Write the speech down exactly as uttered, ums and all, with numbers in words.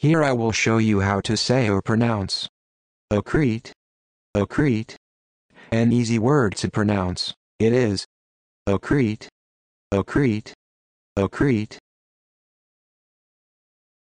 Here I will show you how to say or pronounce Accrete, Accrete. An easy word to pronounce. It is Accrete, Accrete, Accrete.